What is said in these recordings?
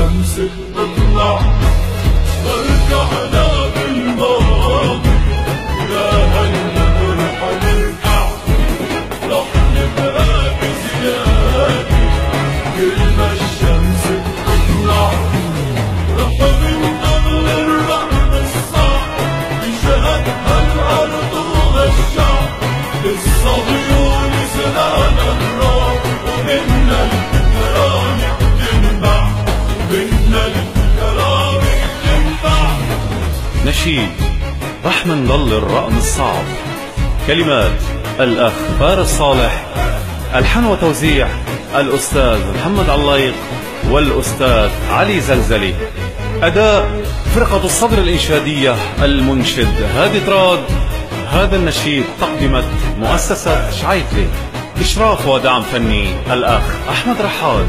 الشمس بتطلع رجعنا بالماضي يا هالفرحة نرجع رح نبقى بزيادة كل ما الشمس بتطلع رح بنضل الرعد الصعب بشهد هالأرض وهالشعب الصهيون زرعنا الرعب ومنا الكرامة بتنبع ومنا الكرامة بتنبع. نشيد رح منضل الرقم الصعب. كلمات الأخ فارس صالح، ألحان وتوزيع الأستاذ محمد علايق والأستاذ علي زلزلي. أداء فرقة الصدر الإنشادية المنشد هادي تراد. هذا النشيد تقدمت مؤسسة شعيتلي. إشراف ودعم فني الأخ أحمد رحال.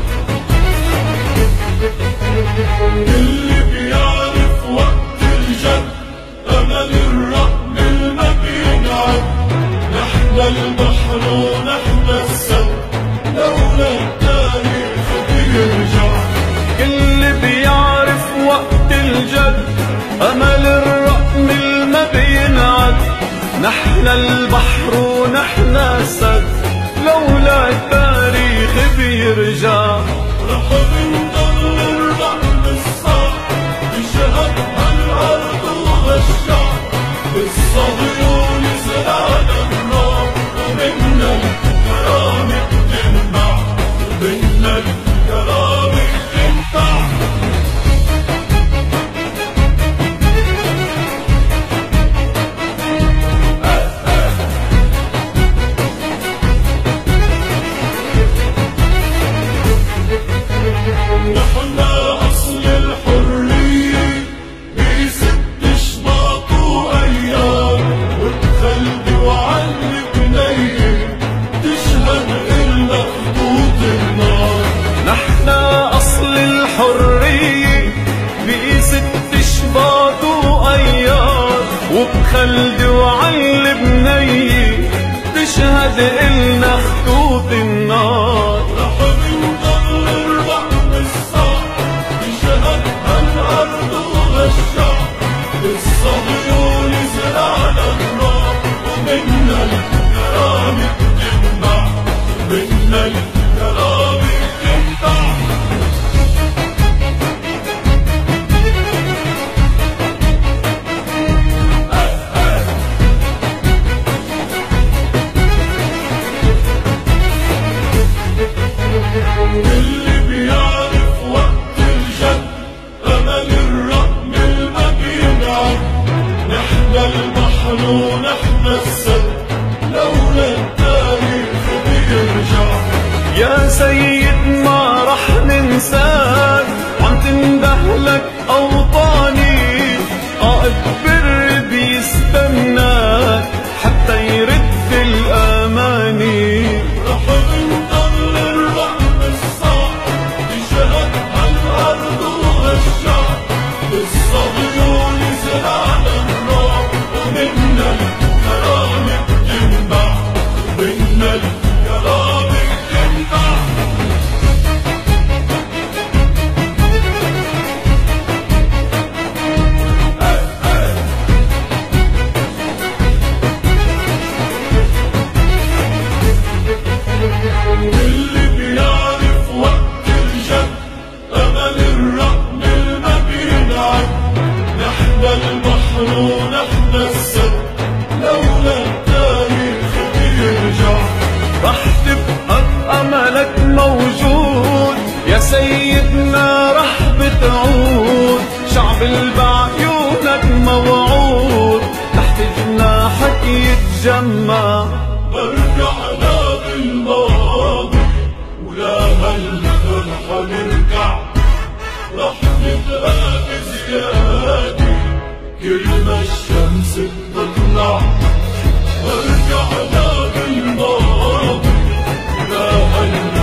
اللي بيعرف وقت الجد أمل الرقم ما بينعد نحن البحر ونحن السد لولا التاريخ بيرجع. اللي بيعرف وقت الجد أمل الرقم ما بينعد نحن البحر ونحن السد لولا التاريخ بيرجع. رح بنضل الرقم الصعب بشهد هالأرض وهالشعب الصهيون زرعنا الرعب ومنا الكرامة بتنبع ومنا الكرامة بتنبع. نحن أصل الحرية بست شباط وأيام وبخلد وعلي بنية تشهد إلنا خطوط النار. نحن أصل الحرية بست شباط وأيار وبخلد وعلي بنية تشهد إلنا خطوط النار. رح بنضل الرقم الصعب بشهد هالأرض وهالشعب الصهيون زرعنا الرعب ومنا الكرامة بتنبع ومنا الكرامة بتنبع. اللي بيعرف وقت الجد أمل الرقم ما بينعد نحن البحر ونحن السد لولا التاريخ بيرجع. يا سيد ما رح ننساك عم تندهلك أوطاني قائد بر بيستناك حتى يرد الأماني. رح بنضل الرقم الصعب بشهد هالأرض وهالشعب الصهيون زرعنا الرعب ومنا الكرامة بتنبع ومنا الكرامة بتنبع. اللي بيعرف وقت الجد أمل الرقم ما بينعد نحن البحر ونحن السد لولا التاريخ بيرجع. رح تبقى بأملك موجود يا سيدنا رح بتعود شعب بعيونك موعود تحت جناحك يتجمع. رجعنا بالماضي ولا هالفرحة نرجع رح نبقى بزيادة كل ما الشمس بتطلع. رجعنا بالماضي ولا هالفرحة